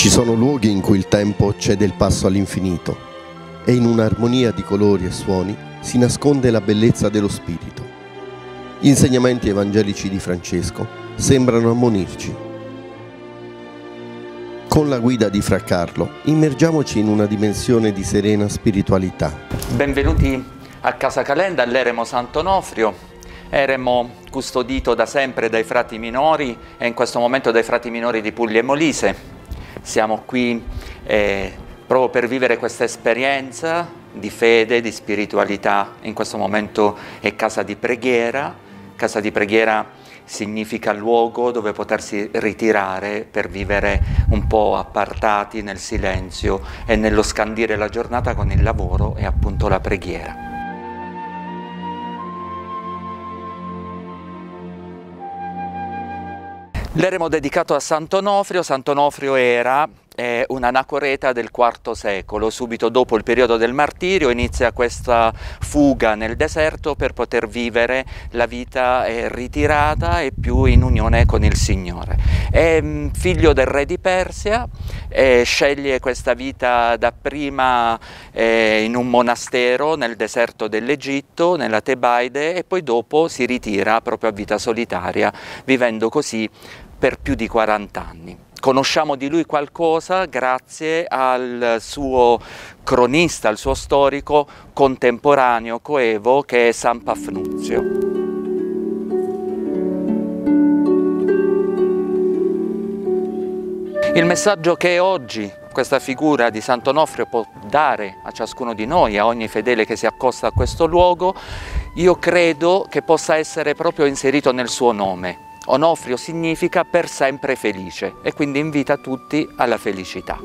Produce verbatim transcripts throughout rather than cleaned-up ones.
Ci sono luoghi in cui il tempo cede il passo all'infinito e in un'armonia di colori e suoni si nasconde la bellezza dello spirito. Gli insegnamenti evangelici di Francesco sembrano ammonirci. Con la guida di Fra Carlo immergiamoci in una dimensione di serena spiritualità. Benvenuti a Casa Calenda, all'eremo Sant'Onofrio, eremo custodito da sempre dai frati minori e in questo momento dai frati minori di Puglia e Molise. Siamo qui eh, proprio per vivere questa esperienza di fede, di spiritualità. In questo momento è casa di preghiera. Casa di preghiera significa luogo dove potersi ritirare per vivere un po' appartati nel silenzio e nello scandire la giornata con il lavoro e appunto la preghiera. L'eremo dedicato a Sant'Onofrio. Sant'Onofrio era eh, un'anacoreta del quarto secolo. Subito dopo il periodo del martirio inizia questa fuga nel deserto per poter vivere la vita eh, ritirata e più in unione con il Signore. È mh, figlio del re di Persia, eh, sceglie questa vita dapprima eh, in un monastero nel deserto dell'Egitto, nella Tebaide, e poi dopo si ritira proprio a vita solitaria, vivendo così per più di quaranta anni. Conosciamo di lui qualcosa grazie al suo cronista, al suo storico contemporaneo coevo, che è San Pafnuzio. Il messaggio che oggi questa figura di Sant'Onofrio può dare a ciascuno di noi, a ogni fedele che si accosta a questo luogo, io credo che possa essere proprio inserito nel suo nome. Onofrio significa per sempre felice e quindi invita tutti alla felicità.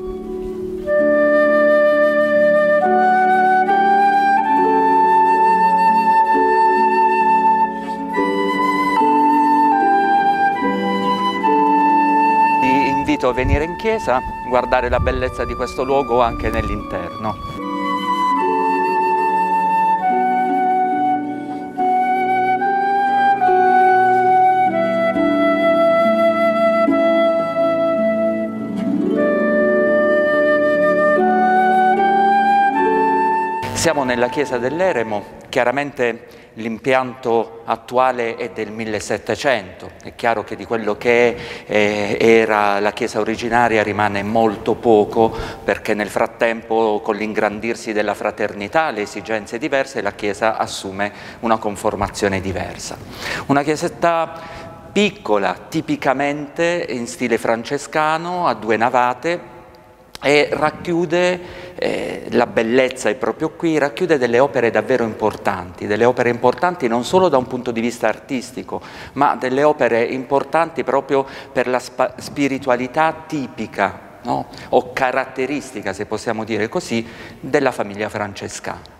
Vi invito a venire in chiesa, guardare la bellezza di questo luogo anche nell'interno. Siamo nella chiesa dell'eremo. Chiaramente l'impianto attuale è del millesettecento, è chiaro che di quello che eh, era la chiesa originaria rimane molto poco, perché nel frattempo, con l'ingrandirsi della fraternità, le esigenze diverse, la chiesa assume una conformazione diversa. Una chiesetta piccola, tipicamente in stile francescano, a due navate, e racchiude, eh, la bellezza è proprio qui, racchiude delle opere davvero importanti, delle opere importanti non solo da un punto di vista artistico, ma delle opere importanti proprio per la spiritualità tipica, no? O caratteristica, se possiamo dire così, della famiglia francescana.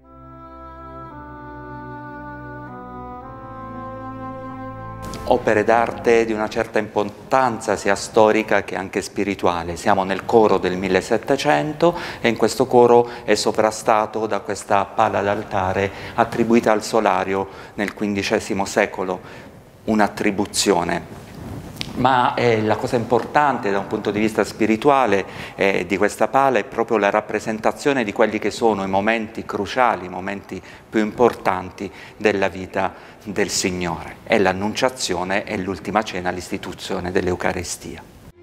Opere d'arte di una certa importanza sia storica che anche spirituale. Siamo nel coro del millesettecento e in questo coro è sovrastato da questa pala d'altare attribuita al Solario nel quindicesimo secolo, un'attribuzione. Ma eh, la cosa importante da un punto di vista spirituale eh, di questa pala è proprio la rappresentazione di quelli che sono i momenti cruciali, i momenti più importanti della vita del Signore. È l'Annunciazione e l'Ultima Cena, l'istituzione dell'Eucaristia.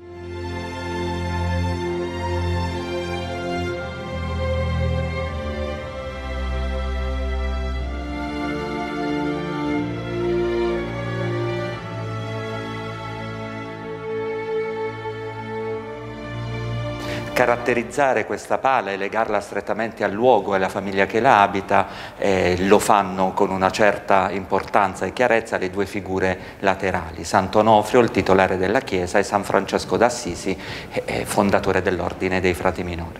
Caratterizzare questa pala e legarla strettamente al luogo e alla famiglia che la abita eh, lo fanno con una certa importanza e chiarezza le due figure laterali: Sant'Onofrio, il titolare della chiesa, e San Francesco d'Assisi, eh, fondatore dell'ordine dei frati minori.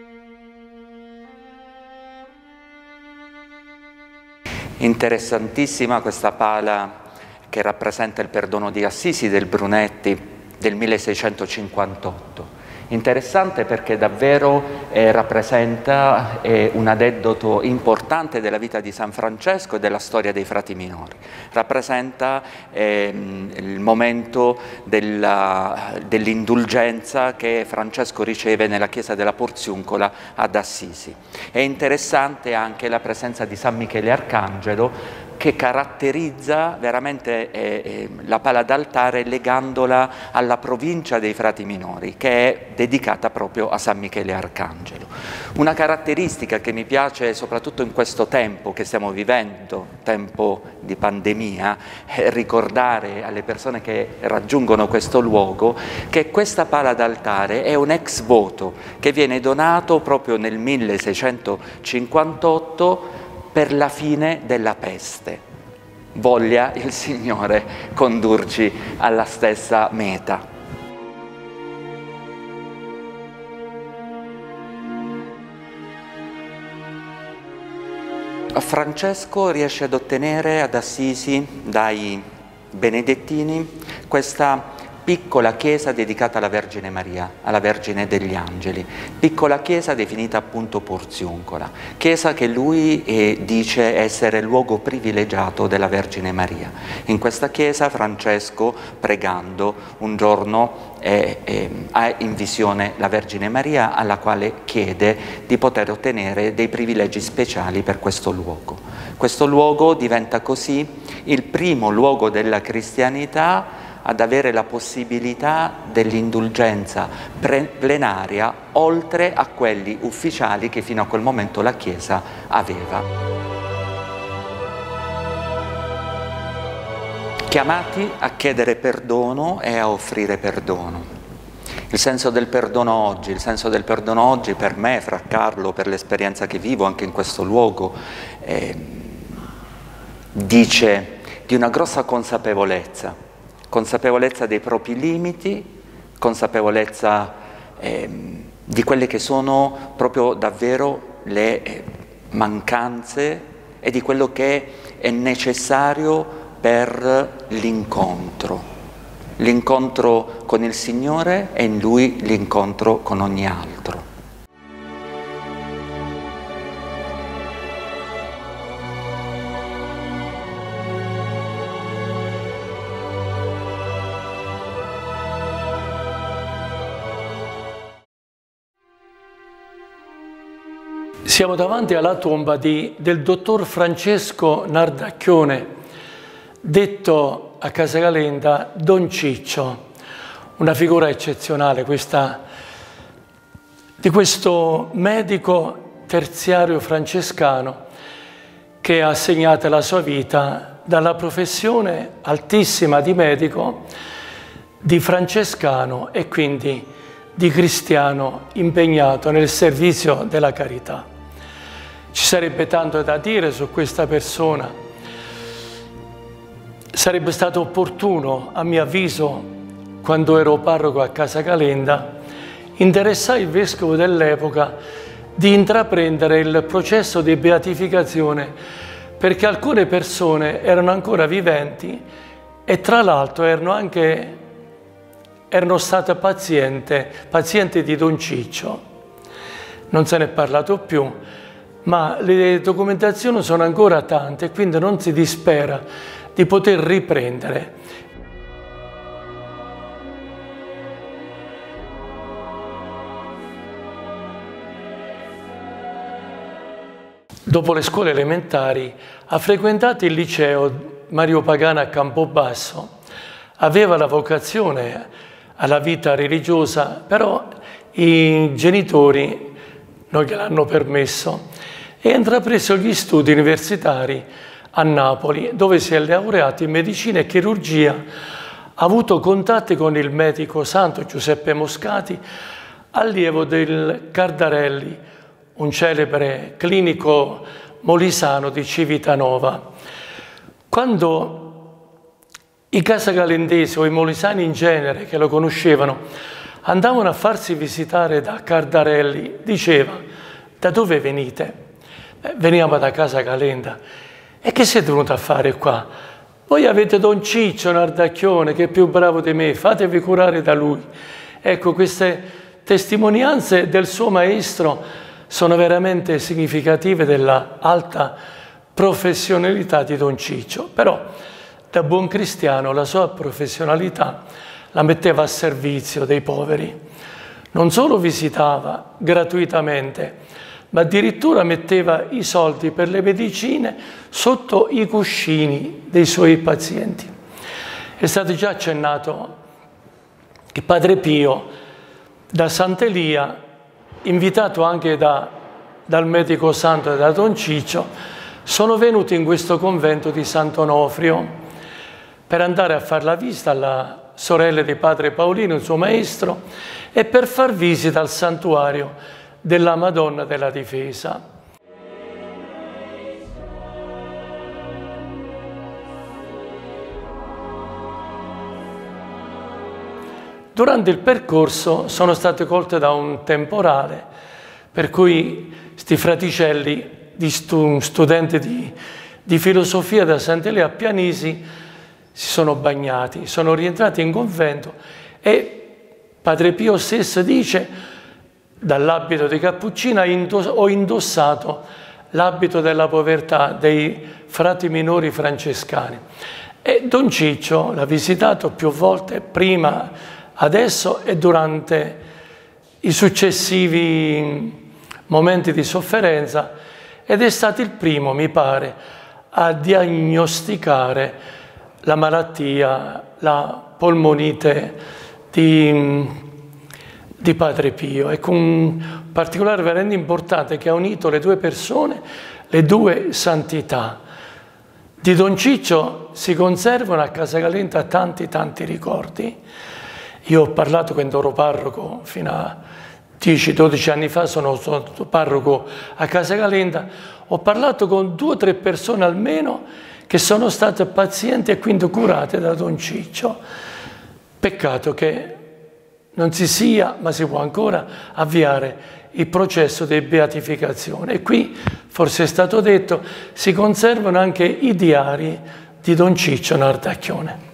Interessantissima questa pala che rappresenta il perdono di Assisi del Brunetti del milleseicentocinquantotto. Interessante perché davvero eh, rappresenta eh, un aneddoto importante della vita di San Francesco e della storia dei frati minori. Rappresenta ehm, il momento dell'indulgenza che Francesco riceve nella chiesa della Porziuncola ad Assisi. È interessante anche la presenza di San Michele Arcangelo, che caratterizza veramente eh, eh, la pala d'altare legandola alla provincia dei frati minori, che è dedicata proprio a San Michele Arcangelo. Una caratteristica che mi piace soprattutto in questo tempo che stiamo vivendo, tempo di pandemia, è ricordare alle persone che raggiungono questo luogo che questa pala d'altare è un ex voto che viene donato proprio nel milleseicentocinquantotto per la fine della peste. Voglia il Signore condurci alla stessa meta. Francesco riesce ad ottenere ad Assisi dai benedettini questa piccola chiesa dedicata alla Vergine Maria, alla Vergine degli Angeli, piccola chiesa definita appunto Porziuncola, chiesa che lui eh, dice essere il luogo privilegiato della Vergine Maria. In questa chiesa Francesco, pregando, un giorno eh, eh, ha in visione la Vergine Maria, alla quale chiede di poter ottenere dei privilegi speciali per questo luogo. Questo luogo diventa così il primo luogo della cristianità ad avere la possibilità dell'indulgenza plenaria oltre a quelli ufficiali che fino a quel momento la Chiesa aveva. Chiamati a chiedere perdono e a offrire perdono. Il senso del perdono oggi, il senso del perdono oggi per me, Fra Carlo, per l'esperienza che vivo anche in questo luogo, eh, dice di una grossa consapevolezza. Consapevolezza dei propri limiti, consapevolezza eh, di quelle che sono proprio davvero le eh, mancanze e di quello che è necessario per l'incontro. L'incontro con il Signore e in Lui l'incontro con ogni altro. Siamo davanti alla tomba di, del dottor Francesco Nardacchione, detto a Casa Calenda Don Ciccio, una figura eccezionale questa, di questo medico terziario francescano che ha segnato la sua vita dalla professione altissima di medico, di francescano e quindi di cristiano impegnato nel servizio della carità. Ci sarebbe tanto da dire su questa persona. Sarebbe stato opportuno, a mio avviso, quando ero parroco a Casa Calenda, interessare il vescovo dell'epoca di intraprendere il processo di beatificazione, perché alcune persone erano ancora viventi e tra l'altro erano anche erano state pazienti, pazienti di Don Ciccio. Non se ne è parlato più, ma le documentazioni sono ancora tante e quindi non si dispera di poter riprendere. Dopo le scuole elementari ha frequentato il liceo Mario Pagano a Campobasso. Aveva la vocazione alla vita religiosa, però i genitori non gliel'hanno permesso e ha intrapreso gli studi universitari a Napoli, dove si è laureato in medicina e chirurgia. Ha avuto contatti con il medico santo Giuseppe Moscati, allievo del Cardarelli, un celebre clinico molisano di Civitanova. Quando i casacalendesi o i molisani in genere, che lo conoscevano, andavano a farsi visitare da Cardarelli, diceva: da dove venite? Eh, veniamo da Casa Calenda. E che siete venuti a fare qua? Voi avete Don Ciccio Nardacchione, che è più bravo di me, fatevi curare da lui. Ecco, queste testimonianze del suo maestro sono veramente significative della alta professionalità di Don Ciccio, però da buon cristiano la sua professionalità la metteva a servizio dei poveri. Non solo visitava gratuitamente, ma addirittura metteva i soldi per le medicine sotto i cuscini dei suoi pazienti. È stato già accennato che Padre Pio da Sant'Elia, invitato anche da, dal medico santo e da Don Ciccio, sono venuti in questo convento di Sant'Onofrio per andare a fare la visita alla sorella di Padre Paolino, il suo maestro, e per far visita al santuario della Madonna della Difesa. Durante il percorso sono state colte da un temporale, per cui sti fraticelli, di stu, studenti di, di filosofia da Sant'Elia a Pianisi, si sono bagnati, sono rientrati in convento e Padre Pio stesso dice: dall'abito di cappuccina ho indossato l'abito della povertà dei frati minori francescani. E Don Ciccio l'ha visitato più volte, prima, adesso e durante i successivi momenti di sofferenza, ed è stato il primo, mi pare, a diagnosticare la malattia, la polmonite di, di Padre Pio. Ecco, un particolare veramente importante che ha unito le due persone, le due santità. Di Don Ciccio si conservano a Casa Calenta tanti tanti ricordi. Io ho parlato quando ero parroco, fino a dieci dodici anni fa sono stato parroco a Casa Calenta, ho parlato con due o tre persone almeno che sono state pazienti e quindi curate da Don Ciccio. Peccato che non si sia, ma si può ancora avviare il processo di beatificazione. E qui, forse è stato detto, si conservano anche i diari di Don Ciccio Nardacchione.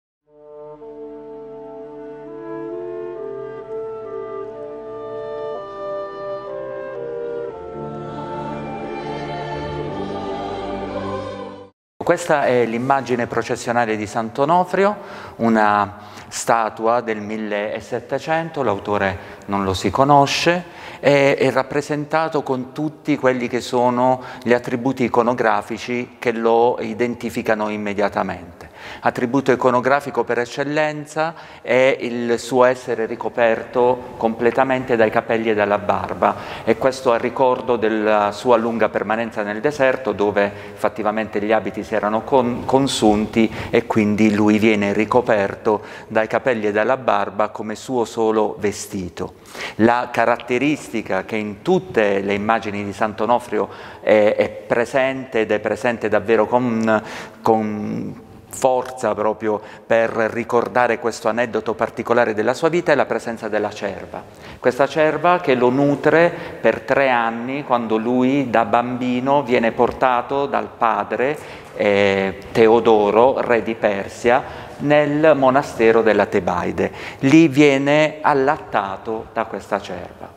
Questa è l'immagine processionale di Sant'Onofrio, una statua del millesettecento, l'autore non lo si conosce, e è rappresentato con tutti quelli che sono gli attributi iconografici che lo identificano immediatamente. Attributo iconografico per eccellenza è il suo essere ricoperto completamente dai capelli e dalla barba, e questo a ricordo della sua lunga permanenza nel deserto, dove effettivamente gli abiti si erano con, consunti e quindi lui viene ricoperto dai capelli e dalla barba come suo solo vestito. La caratteristica che in tutte le immagini di Sant'Onofrio è, è presente, ed è presente davvero con, con forza proprio per ricordare questo aneddoto particolare della sua vita, è la presenza della cerva. Questa cerva che lo nutre per tre anni, quando lui da bambino viene portato dal padre eh, Teodoro, re di Persia, nel monastero della Tebaide. Lì viene allattato da questa cerva.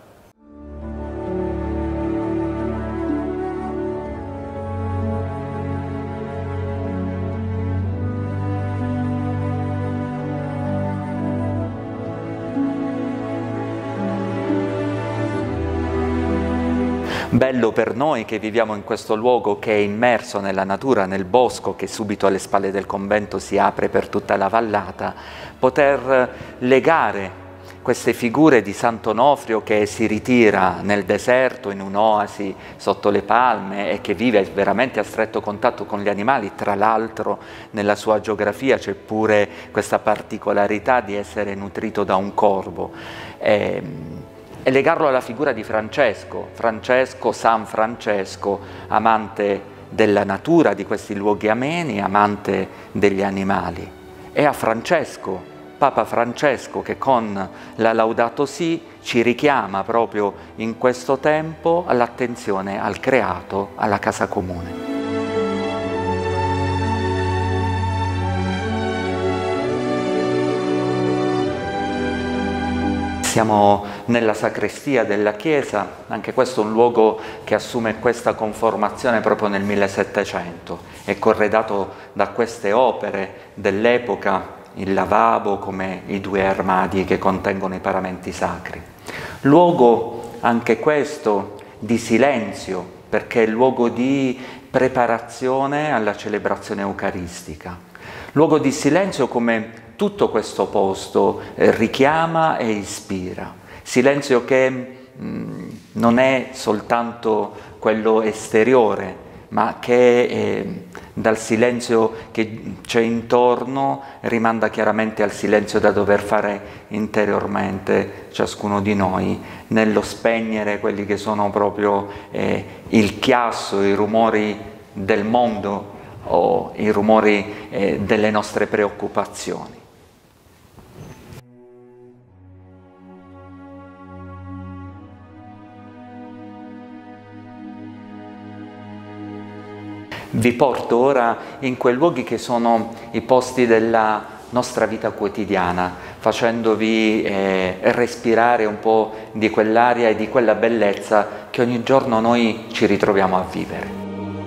Bello per noi che viviamo in questo luogo che è immerso nella natura, nel bosco che subito alle spalle del convento si apre per tutta la vallata, poter legare queste figure di Sant'Onofrio che si ritira nel deserto, in un'oasi sotto le palme, e che vive veramente a stretto contatto con gli animali. Tra l'altro nella sua geografia c'è pure questa particolarità di essere nutrito da un corvo. E, e legarlo alla figura di Francesco, Francesco, San Francesco, amante della natura, di questi luoghi ameni, amante degli animali. E a Francesco, Papa Francesco, che con la Laudato Si ci richiama proprio in questo tempo all'attenzione al creato, alla casa comune. Siamo nella sacrestia della chiesa, anche questo è un luogo che assume questa conformazione proprio nel millesettecento, è corredato da queste opere dell'epoca, il lavabo come i due armadi che contengono i paramenti sacri. Luogo anche questo di silenzio, perché è luogo di preparazione alla celebrazione eucaristica. Luogo di silenzio come tutto questo posto eh, richiama e ispira. Silenzio che mh, non è soltanto quello esteriore, ma che eh, dal silenzio che c'è intorno rimanda chiaramente al silenzio da dover fare interiormente ciascuno di noi, nello spegnere quelli che sono proprio eh, il chiasso, i rumori del mondo o i rumori eh, delle nostre preoccupazioni. Vi porto ora in quei luoghi che sono i posti della nostra vita quotidiana, facendovi eh, respirare un po' di quell'aria e di quella bellezza che ogni giorno noi ci ritroviamo a vivere.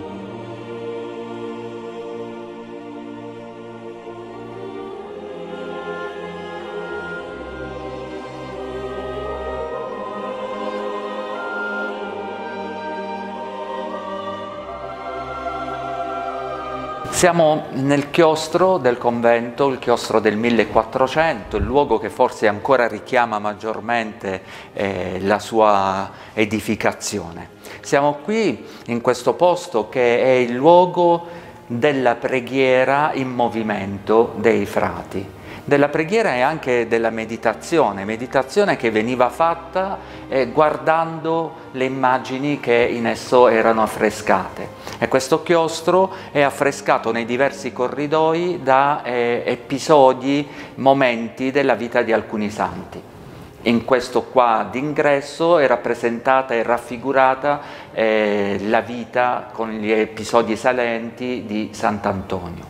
Siamo nel chiostro del convento, il chiostro del millequattrocento, il luogo che forse ancora richiama maggiormente eh, la sua edificazione. Siamo qui in questo posto che è il luogo della preghiera in movimento dei frati, della preghiera e anche della meditazione, meditazione che veniva fatta eh, guardando le immagini che in esso erano affrescate. E questo chiostro è affrescato nei diversi corridoi da eh, episodi, momenti della vita di alcuni santi. In questo qua d'ingresso è rappresentata e raffigurata eh, la vita con gli episodi salenti di Sant'Antonio.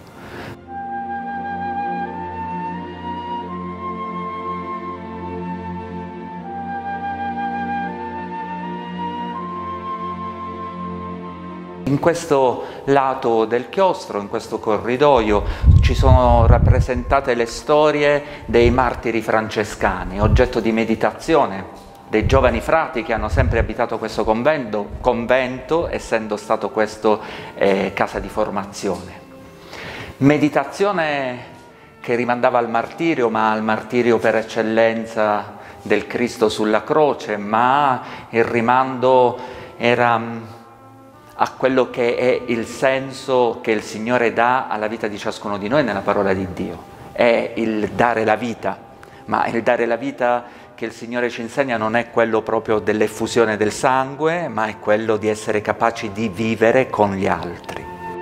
In questo lato del chiostro, in questo corridoio, ci sono rappresentate le storie dei martiri francescani, oggetto di meditazione dei giovani frati che hanno sempre abitato questo convento, convento essendo stato questo eh, casa di formazione. Meditazione che rimandava al martirio, ma al martirio per eccellenza del Cristo sulla croce, ma il rimando era a quello che è il senso che il Signore dà alla vita di ciascuno di noi nella parola di Dio. È il dare la vita, ma il dare la vita che il Signore ci insegna non è quello proprio dell'effusione del sangue, ma è quello di essere capaci di vivere con gli altri.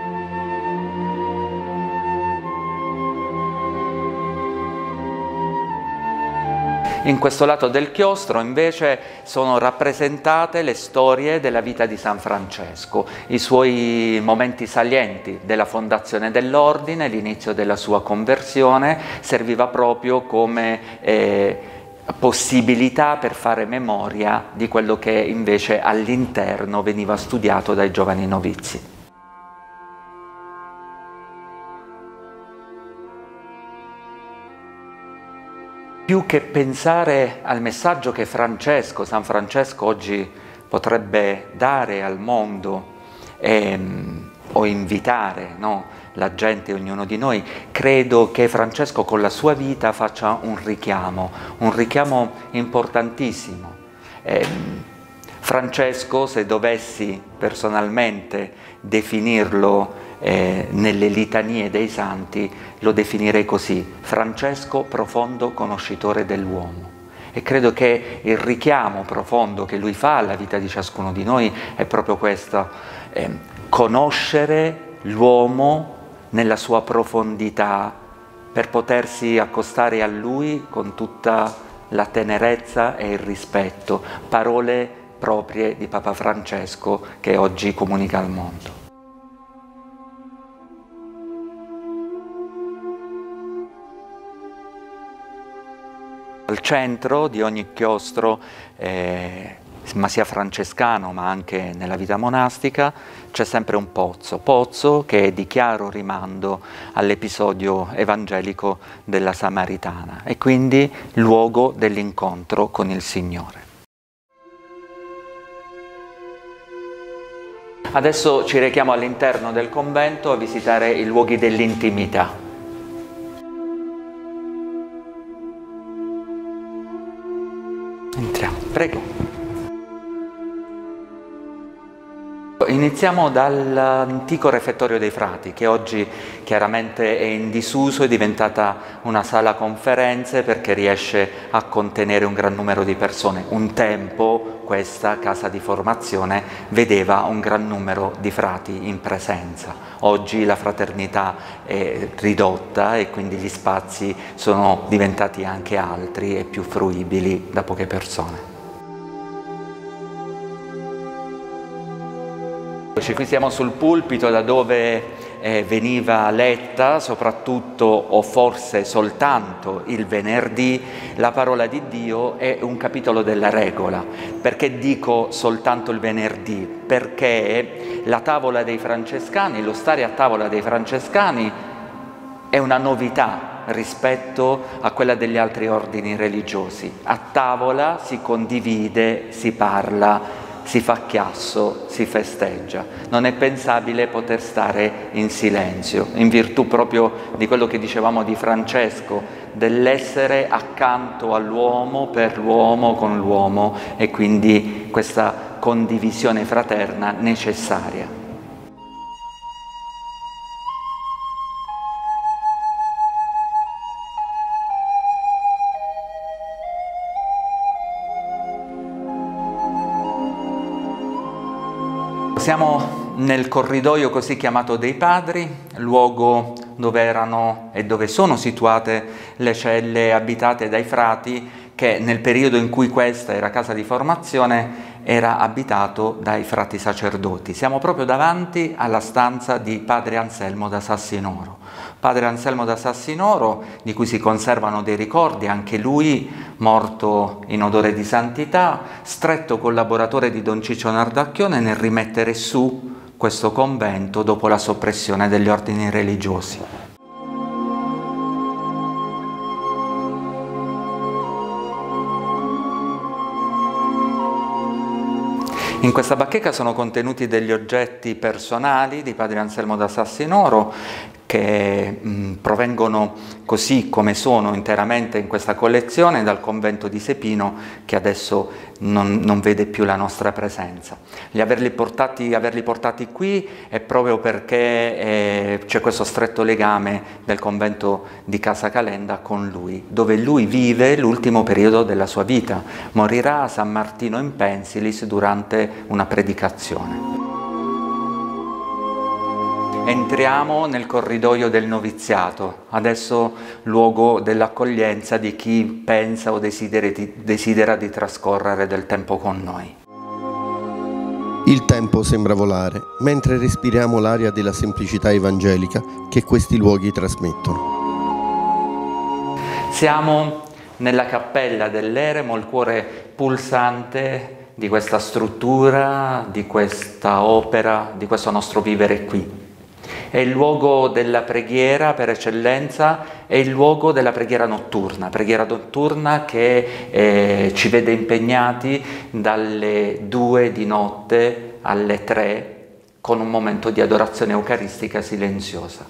In questo lato del chiostro invece sono rappresentate le storie della vita di San Francesco, i suoi momenti salienti della fondazione dell'ordine, l'inizio della sua conversione, serviva proprio come eh, possibilità per fare memoria di quello che invece all'interno veniva studiato dai giovani novizi. Più che pensare al messaggio che Francesco, San Francesco oggi potrebbe dare al mondo ehm, o invitare no, la gente, ognuno di noi, credo che Francesco con la sua vita faccia un richiamo, un richiamo importantissimo. Eh, Francesco, se dovessi personalmente definirlo Eh, nelle litanie dei santi, lo definirei così: Francesco profondo conoscitore dell'uomo. E credo che il richiamo profondo che lui fa alla vita di ciascuno di noi è proprio questo, eh, conoscere l'uomo nella sua profondità per potersi accostare a lui con tutta la tenerezza e il rispetto, parole proprie di Papa Francesco che oggi comunica al mondo. Al centro di ogni chiostro, eh, ma sia francescano ma anche nella vita monastica, c'è sempre un pozzo, pozzo che è di chiaro rimando all'episodio evangelico della Samaritana e quindi luogo dell'incontro con il Signore. Adesso ci rechiamo all'interno del convento a visitare i luoghi dell'intimità. Entriamo, prego. Iniziamo dall'antico refettorio dei frati, che oggi chiaramente è in disuso, è diventata una sala conferenze perché riesce a contenere un gran numero di persone. Un tempo questa casa di formazione vedeva un gran numero di frati in presenza. Oggi la fraternità è ridotta e quindi gli spazi sono diventati anche altri e più fruibili da poche persone. Qui siamo sul pulpito da dove eh, veniva letta soprattutto o forse soltanto il venerdì la parola di Dio e un capitolo della regola. Perché dico soltanto il venerdì? Perché la tavola dei francescani, lo stare a tavola dei francescani è una novità rispetto a quella degli altri ordini religiosi. A tavola si condivide, si parla, si fa chiasso, si festeggia. Non è pensabile poter stare in silenzio, in virtù proprio di quello che dicevamo di Francesco, dell'essere accanto all'uomo, per l'uomo, con l'uomo, e quindi questa condivisione fraterna necessaria. Siamo nel corridoio così chiamato dei Padri, luogo dove erano e dove sono situate le celle abitate dai frati, che nel periodo in cui questa era casa di formazione era abitato dai frati sacerdoti. Siamo proprio davanti alla stanza di Padre Anselmo da Sassinoro. Padre Anselmo da Sassinoro, di cui si conservano dei ricordi, anche lui morto in odore di santità, stretto collaboratore di Don Ciccio Nardacchione nel rimettere su questo convento dopo la soppressione degli ordini religiosi. In questa bacheca sono contenuti degli oggetti personali di Padre Anselmo da Sassinoro che mh, provengono così come sono interamente in questa collezione dal convento di Sepino, che adesso non, non vede più la nostra presenza. Gli averli portati, averli portati qui è proprio perché eh, c'è questo stretto legame del convento di Casa Calenda con lui, dove lui vive l'ultimo periodo della sua vita. Morirà a San Martino in Pensilis durante una predicazione. Entriamo nel corridoio del noviziato, adesso luogo dell'accoglienza di chi pensa o desidera di, desidera di trascorrere del tempo con noi. Il tempo sembra volare, mentre respiriamo l'aria della semplicità evangelica che questi luoghi trasmettono. Siamo nella cappella dell'Eremo, il cuore pulsante di questa struttura, di questa opera, di questo nostro vivere qui. È il luogo della preghiera per eccellenza, è il luogo della preghiera notturna, preghiera notturna che eh, ci vede impegnati dalle due di notte alle tre con un momento di adorazione eucaristica silenziosa.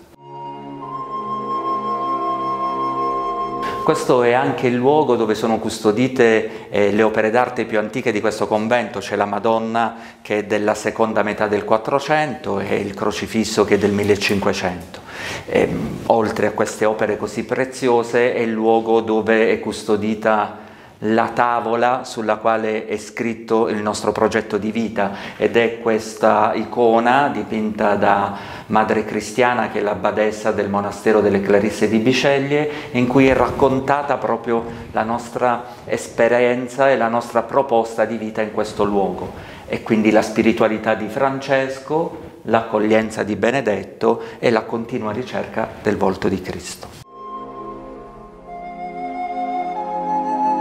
Questo è anche il luogo dove sono custodite eh, le opere d'arte più antiche di questo convento. C'è la Madonna che è della seconda metà del Quattrocento e il Crocifisso che è del millecinquecento. E, oltre a queste opere così preziose è il luogo dove è custodita la tavola sulla quale è scritto il nostro progetto di vita, ed è questa icona dipinta da Madre Cristiana, che è la badessa del monastero delle Clarisse di Biceglie, in cui è raccontata proprio la nostra esperienza e la nostra proposta di vita in questo luogo, e quindi la spiritualità di Francesco, l'accoglienza di Benedetto e la continua ricerca del volto di Cristo.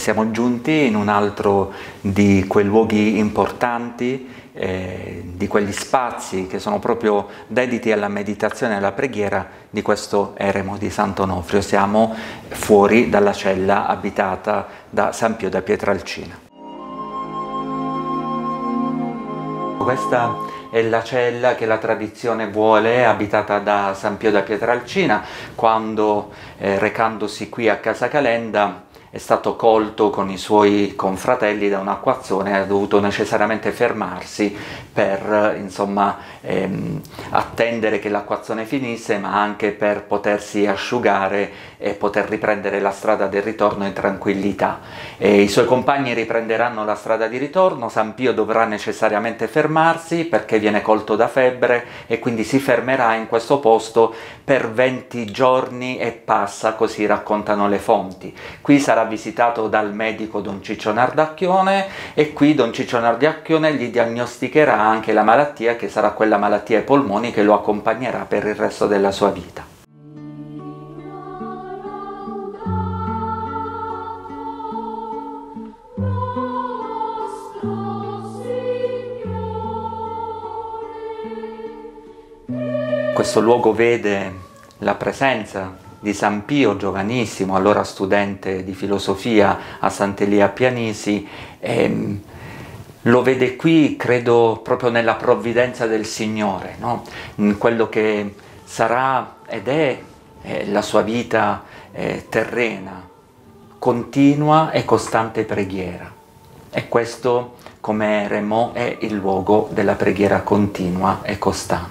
siamo giunti in un altro di quei luoghi importanti, eh, di quegli spazi che sono proprio dediti alla meditazione e alla preghiera di questo eremo di Sant'Onofrio. Siamo fuori dalla cella abitata da San Pio da Pietralcina. Questa è la cella che la tradizione vuole, abitata da San Pio da Pietralcina, quando eh, recandosi qui a Casa Calenda è stato colto con i suoi confratelli da un acquazzone e ha dovuto necessariamente fermarsi per insomma, ehm, attendere che l'acquazzone finisse, ma anche per potersi asciugare e poter riprendere la strada del ritorno in tranquillità. E i suoi compagni riprenderanno la strada di ritorno, San Pio dovrà necessariamente fermarsi perché viene colto da febbre e quindi si fermerà in questo posto per venti giorni e passa, così raccontano le fonti. Qui sarà visitato dal medico Don Ciccio Nardacchione e qui Don Ciccio Nardacchione gli diagnosticherà anche la malattia, che sarà quella malattia ai polmoni che lo accompagnerà per il resto della sua vita. Questo luogo vede la presenza di San Pio, giovanissimo, allora studente di filosofia a Sant'Elia a Pianisi, e lo vede qui, credo, proprio nella provvidenza del Signore, no? In quello che sarà ed è eh, la sua vita eh, terrena, continua e costante preghiera. E questo, come eremo, è il luogo della preghiera continua e costante.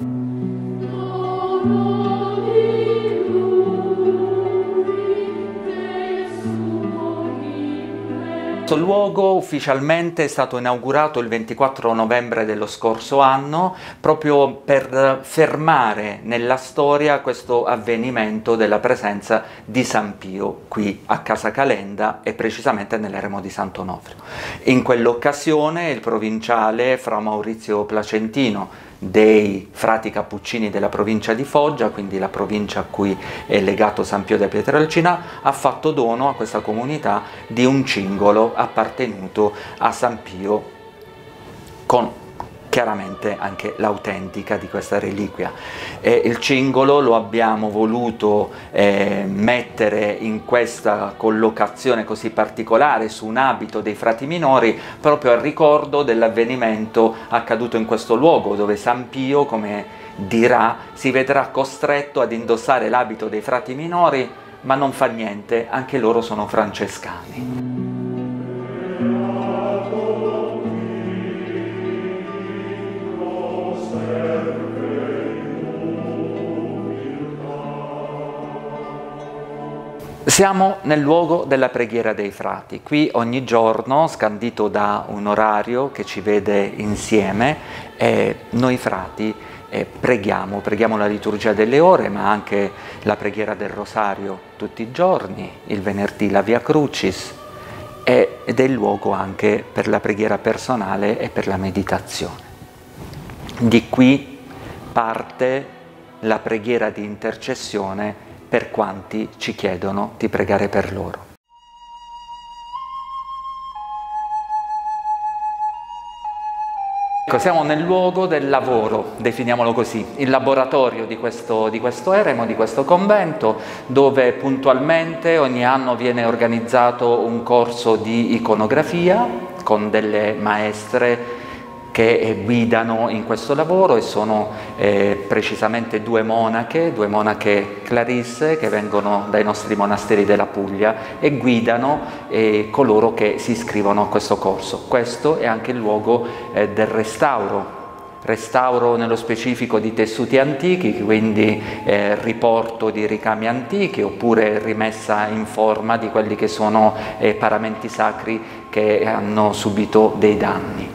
Questo luogo ufficialmente è stato inaugurato il ventiquattro novembre dello scorso anno, proprio per fermare nella storia questo avvenimento della presenza di San Pio qui a Casa Calenda e precisamente nell'eremo di Sant'Onofrio. In quell'occasione il provinciale Fra Maurizio Placentino dei frati cappuccini della provincia di Foggia, quindi la provincia a cui è legato San Pio da Pietralcina, ha fatto dono a questa comunità di un cingolo appartenuto a San Pio, con chiaramente anche l'autentica di questa reliquia. E il cingolo lo abbiamo voluto eh, mettere in questa collocazione così particolare su un abito dei frati minori, proprio al ricordo dell'avvenimento accaduto in questo luogo, dove San Pio, come dirà, si vedrà costretto ad indossare l'abito dei frati minori, ma non fa niente, anche loro sono francescani. Siamo nel luogo della preghiera dei frati. Qui ogni giorno, scandito da un orario che ci vede insieme, eh, noi frati eh, preghiamo, preghiamo la liturgia delle ore, ma anche la preghiera del rosario tutti i giorni, il venerdì la Via Crucis, eh, ed è il luogo anche per la preghiera personale e per la meditazione. Di qui parte la preghiera di intercessione per quanti ci chiedono di pregare per loro. Ecco, siamo nel luogo del lavoro, definiamolo così, il laboratorio di questo, di questo eremo, di questo convento, dove puntualmente ogni anno viene organizzato un corso di iconografia con delle maestre che guidano in questo lavoro, e sono eh, precisamente due monache, due monache clarisse che vengono dai nostri monasteri della Puglia e guidano eh, coloro che si iscrivono a questo corso. Questo è anche il luogo eh, del restauro, restauro nello specifico di tessuti antichi, quindi eh, riporto di ricami antichi oppure rimessa in forma di quelli che sono eh, paramenti sacri che hanno subito dei danni.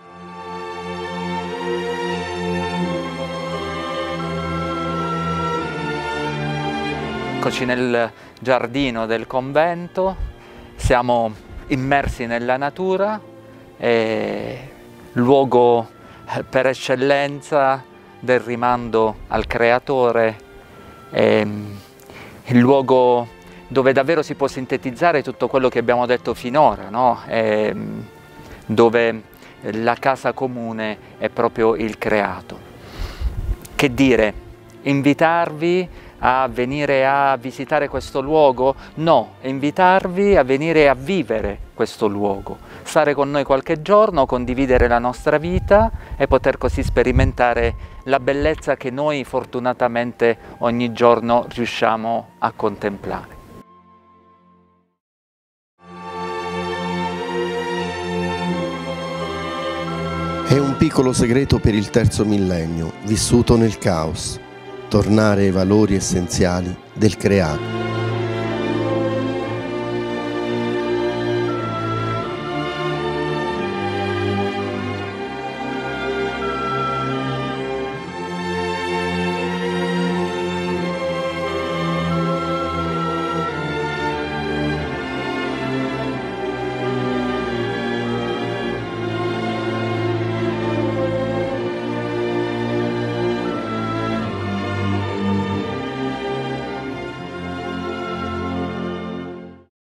Eccoci nel giardino del convento, siamo immersi nella natura, è luogo per eccellenza del rimando al Creatore, è il luogo dove davvero si può sintetizzare tutto quello che abbiamo detto finora, no? E, dove la casa comune è proprio il creato. Che dire? Invitarvi a venire a visitare questo luogo? No, invitarvi a venire a vivere questo luogo, stare con noi qualche giorno, condividere la nostra vita e poter così sperimentare la bellezza che noi fortunatamente ogni giorno riusciamo a contemplare. È un piccolo segreto per il terzo millennio, vissuto nel caos, tornare ai valori essenziali del creato.